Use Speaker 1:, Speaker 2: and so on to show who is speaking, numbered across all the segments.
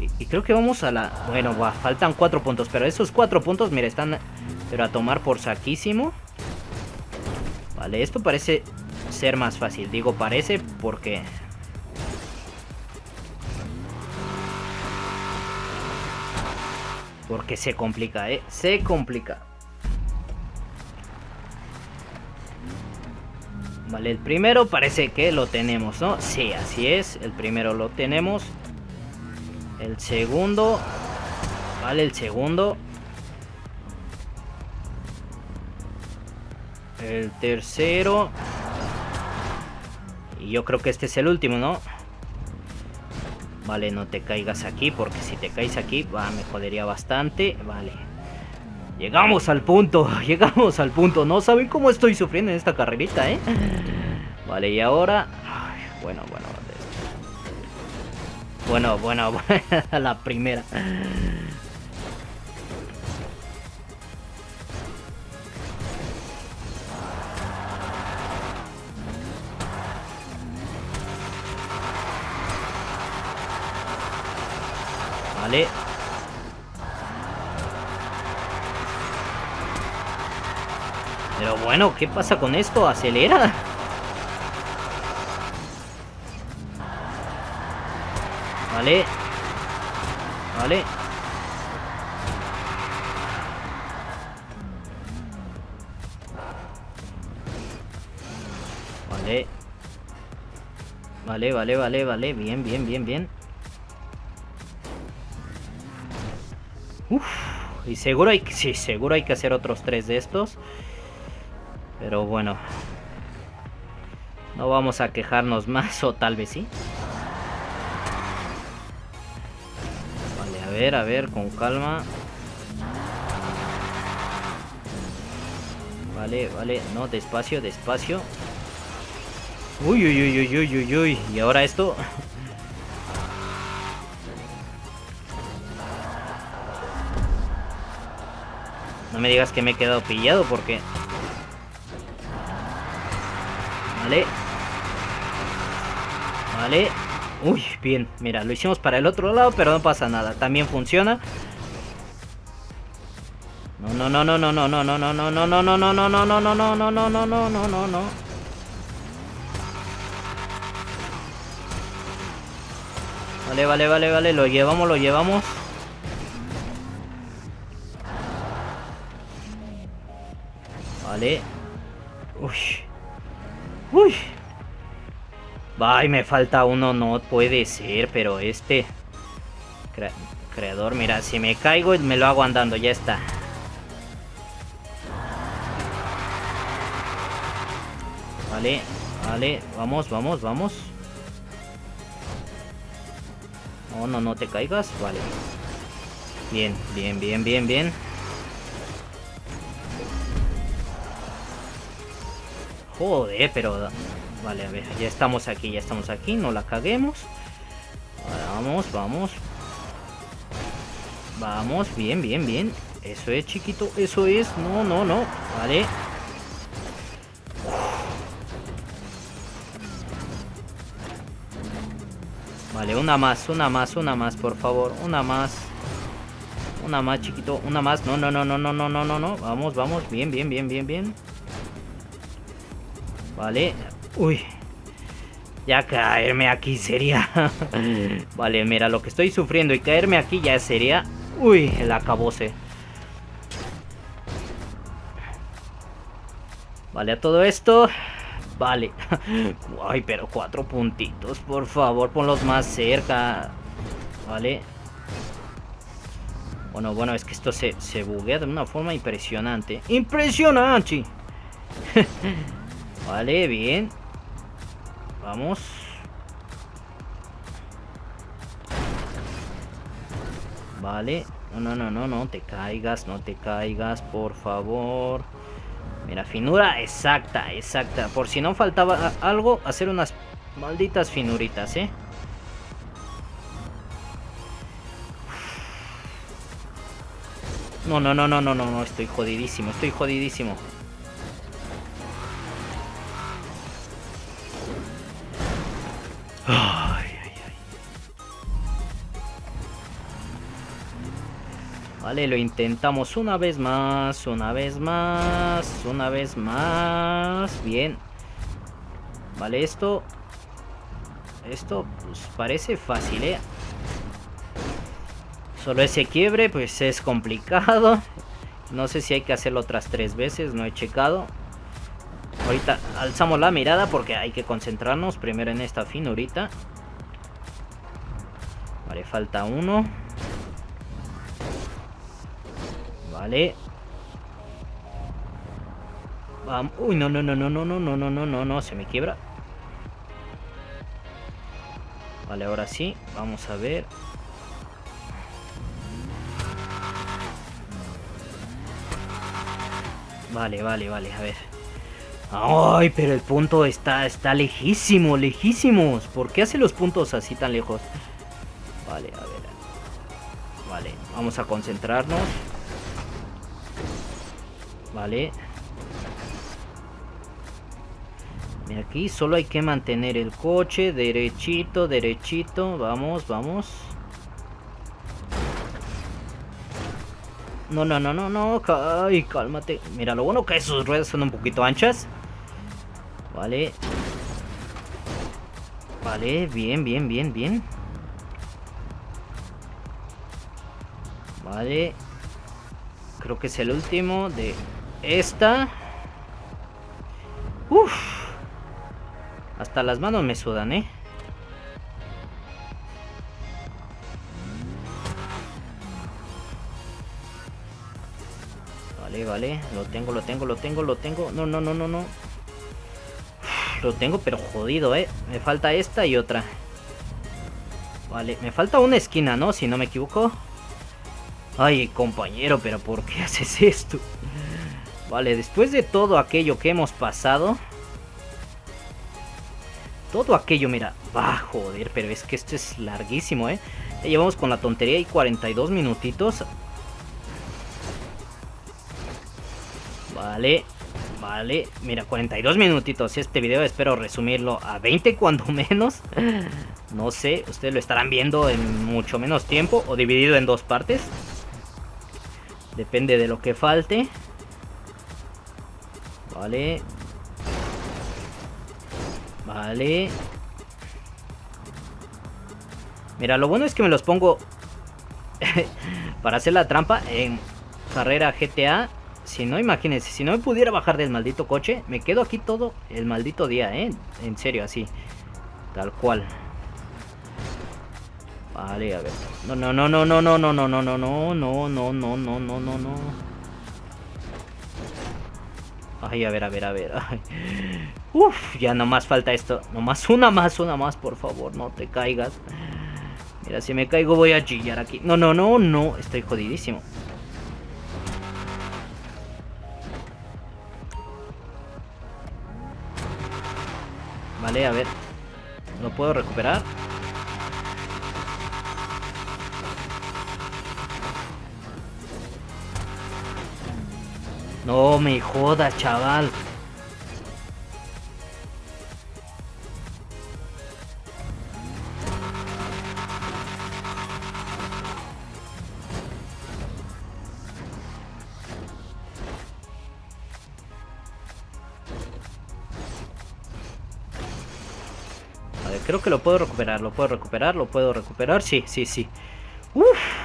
Speaker 1: Y creo que vamos a la... Bueno, faltan 4 puntos. Pero esos 4 puntos, mira, están... Pero a tomar por saquísimo. Vale, esto parece ser más fácil. Digo parece porque... Porque se complica, se complica. Vale, el primero parece que lo tenemos, ¿no? Sí, así es. El primero lo tenemos. El segundo. Vale, el segundo. El tercero. Y yo creo que este es el último, ¿no? Vale, no te caigas aquí, porque si te caes aquí, me jodería bastante. Vale. Llegamos al punto, llegamos al punto. No saben cómo estoy sufriendo en esta carrerita, ¿eh? Vale, y ahora... Ay, bueno. Bueno, la primera. Vale. Pero bueno, ¿qué pasa con esto? Acelera. Vale. Vale. Vale. Bien. Uf. Y seguro hay que... Sí, seguro hay que hacer otros 3 de estos. Pero bueno. No vamos a quejarnos más, o tal vez sí. Vale, a ver, con calma. Vale, no, despacio. Uy. Y ahora esto. No me digas que me he quedado pillado porque... Vale. Uy, bien. Mira, lo hicimos para el otro lado, pero no pasa nada. También funciona. No. Vale. Lo llevamos. Vale. Uy. Ay, me falta uno, no puede ser, pero este... Creador, mira, si me caigo me lo hago andando, ya está. Vale, vamos. No te caigas, vale. Bien. Joder, pero... Vale, a ver, ya estamos aquí, no la caguemos. Ahora vamos, bien. Eso es, chiquito, eso es. No. Vale. Vale, una más, por favor, una más, chiquito, una más. No. Vamos, bien. Vale. Uy. Ya caerme aquí sería... Vale, mira, lo que estoy sufriendo y caerme aquí ya sería... Uy, el acabose. Vale, a todo esto... Vale. Ay, pero 4 puntitos, por favor, ponlos más cerca. Vale. Bueno, es que esto se buguea de una forma impresionante. ¡Impresionante! Vale, bien. Vamos. Vale. No te caigas, por favor. Mira, finura exacta. Por si no faltaba algo, hacer unas malditas finuritas, ¿eh? No, estoy jodidísimo. Vale, lo intentamos una vez más, una vez más, una vez más. Bien. Vale, esto pues parece fácil, ¿eh? Solo ese quiebre pues es complicado. No sé si hay que hacerlo otras 3 veces, no he checado. Ahorita alzamos la mirada porque hay que concentrarnos primero en esta finurita. Vale, falta uno. Vale. Vamos. Uy, no, no, no, no, no, no, no, no, no, no, no, se me quiebra. Vale, ahora sí, vamos a ver. Vale, vale, vale, a ver. Ay, pero el punto está lejísimo, lejísimos. ¿Por qué hace los puntos así tan lejos? Vale, a ver. Vale, vamos a concentrarnos. Vale. Mira, aquí solo hay que mantener el coche derechito, derechito. Vamos, vamos. No, no, no, no, no. Ay, cálmate. Mira, lo bueno que sus ruedas son un poquito anchas. Vale. Vale, bien, bien, bien, bien. Vale. Creo que es el último de esta. Uf. Hasta las manos me sudan, ¿eh? Vale, vale. Lo tengo, lo tengo, lo tengo, lo tengo. No, no, no, no, no. Uf, lo tengo, pero jodido, ¿eh? Me falta esta y otra. Vale, me falta una esquina, ¿no? Si no me equivoco. Ay, compañero, pero ¿por qué haces esto? Vale, después de todo aquello que hemos pasado... Todo aquello, mira... Ah, joder, pero es que esto es larguísimo, ¿eh? Ya llevamos con la tontería y 42 minutitos. Vale, vale. Mira, 42 minutitos. Este video espero resumirlo a 20 cuando menos. No sé, ustedes lo estarán viendo en mucho menos tiempo o dividido en 2 partes. Depende de lo que falte. Vale. Vale. Mira, lo bueno es que me los pongo para hacer la trampa en carrera GTA. Si no, imagínense, si no me pudiera bajar del maldito coche, me quedo aquí todo el maldito día, ¿eh? En serio, así. Tal cual. Vale, a ver. No, no, no, no, no, no, no, no, no, no, no, no, no, no, no, no, no, no. Ay, a ver, a ver, a ver. Ay. Uf, ya nomás falta esto. Nomás una más, por favor, no te caigas. Mira, si me caigo voy a chillar aquí. No, no, no, no, estoy jodidísimo. Vale, a ver. ¿Lo puedo recuperar? No me jodas, chaval. A ver, creo que lo puedo recuperar, lo puedo recuperar, lo puedo recuperar. Sí, sí, sí. Uf.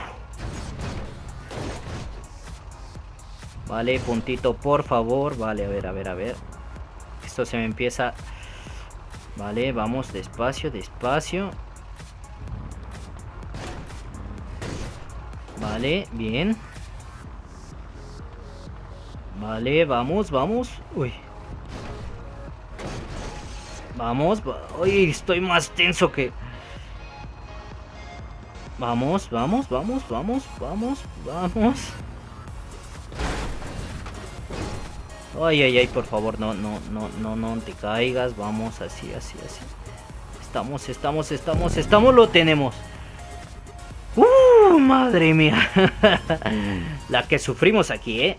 Speaker 1: Vale, puntito, por favor. Vale, a ver, a ver, a ver. Esto se me empieza... Vale, vamos despacio, despacio. Vale, bien. Vale, vamos, vamos. Uy. Vamos. Uy, estoy más tenso que... Vamos, vamos, vamos, vamos, vamos, vamos. Ay, ay, ay, por favor, no, no, no, no, no te caigas. Vamos, así, así, así. Estamos, lo tenemos. Madre mía. La que sufrimos aquí, ¿eh?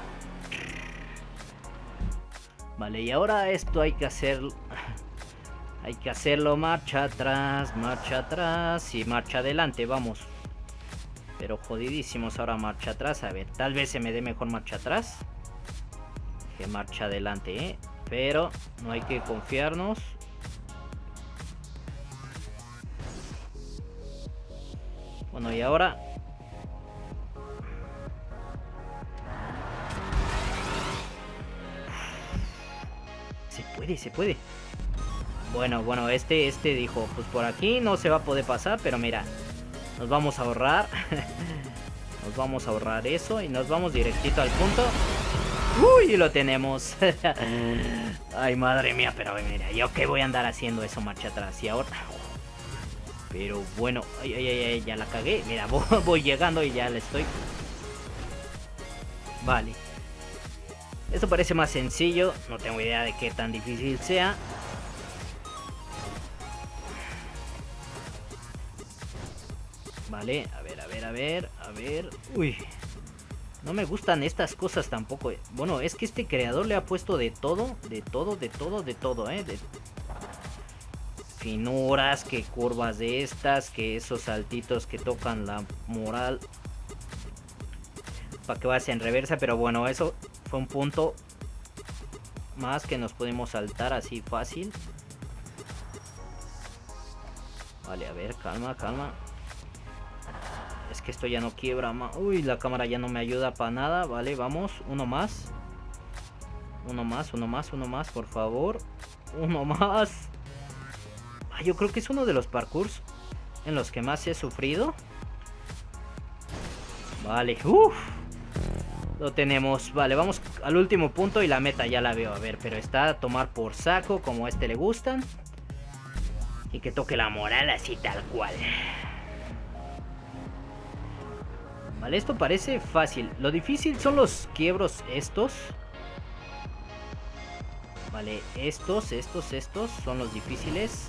Speaker 1: Vale, y ahora esto hay que hacer... Hay que hacerlo, marcha atrás y marcha adelante, vamos. Pero jodidísimos ahora marcha atrás. A ver, tal vez se me dé mejor marcha atrás que marcha adelante, pero no hay que confiarnos. Bueno, y ahora se puede. Bueno, este dijo, pues por aquí no se va a poder pasar, pero mira, nos vamos a ahorrar. Nos vamos a ahorrar eso y nos vamos directito al punto. Uy, lo tenemos. Ay, madre mía, pero mira, yo que voy a andar haciendo eso marcha atrás y ahora. Pero bueno, ay, ya la cagué. Mira, voy llegando y ya le estoy. Vale. Esto parece más sencillo, no tengo idea de qué tan difícil sea. Vale, a ver. Uy, no me gustan estas cosas tampoco. Bueno, es que este creador le ha puesto de todo, de finuras, que curvas de estas, que esos saltitos que tocan la moral. Para que vayas en reversa, pero bueno, eso fue un punto más que nos podemos saltar así fácil. Vale, a ver, calma. Es que esto ya no quiebra más. Uy, la cámara ya no me ayuda para nada. Vale, vamos, uno más, por favor. Uno más. Yo creo que es uno de los parkours en los que más he sufrido. Vale, lo tenemos. Vale, vamos al último punto y la meta ya la veo. A ver, pero está a tomar por saco, como a este le gustan. Y que toque la moral así tal cual. Vale, esto parece fácil. Lo difícil son los quiebros estos. Vale, estos son los difíciles.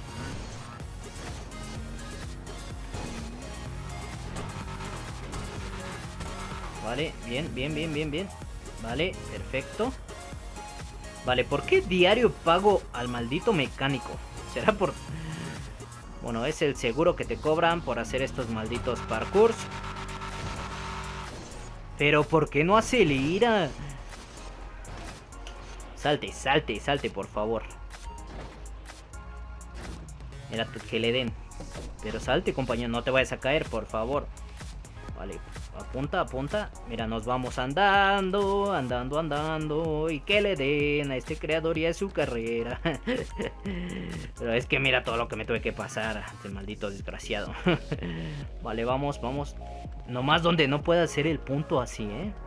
Speaker 1: Vale, bien. Vale, perfecto. Vale, ¿por qué diario pago al maldito mecánico? ¿Será por...? Bueno, es el seguro que te cobran por hacer estos malditos parkours. Pero ¿por qué no acelera? Salte, por favor. Mira, que le den. Pero salte, compañero, no te vayas a caer, por favor. Vale, apunta. Mira, nos vamos andando. Y que le den a este creador y a su carrera. Pero es que mira todo lo que me tuve que pasar. Este maldito desgraciado. Vale, vamos. Nomás donde no pueda hacer el punto así,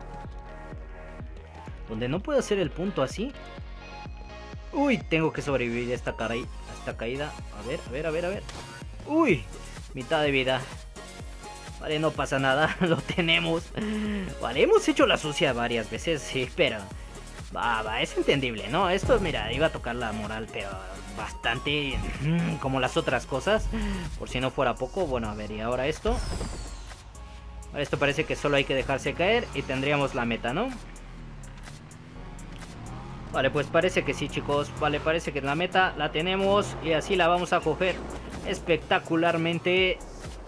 Speaker 1: Donde no pueda hacer el punto así. Uy, tengo que sobrevivir a esta caída. A ver. Uy, mitad de vida. Vale, no pasa nada, lo tenemos. Vale, hemos hecho la sucia varias veces, sí, pero... Va, es entendible, ¿no? Esto, mira, iba a tocar la moral, pero bastante... como las otras cosas. Por si no fuera poco. Bueno, a ver, y ahora esto. Ahora esto parece que solo hay que dejarse caer y tendríamos la meta, ¿no? Vale, pues parece que sí, chicos. Vale, parece que la meta la tenemos y así la vamos a coger espectacularmente.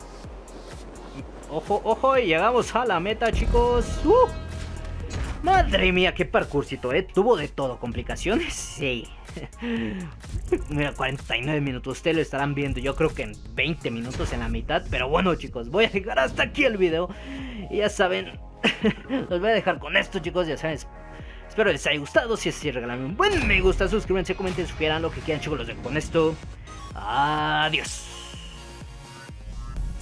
Speaker 1: Ojo, y llegamos a la meta, chicos. Madre mía, qué parkourcito, tuvo de todo. ¿Complicaciones? Sí. Mira, 49 minutos, ustedes lo estarán viendo yo creo que en 20 minutos, en la mitad. Pero bueno, chicos, voy a llegar hasta aquí el video. Y ya saben, los voy a dejar con esto, chicos, ya saben. Espero les haya gustado. Si es así, regálenme un buen me gusta, suscríbanse, comenten, sugieran lo que quieran, chicos. Los dejo con esto. Adiós.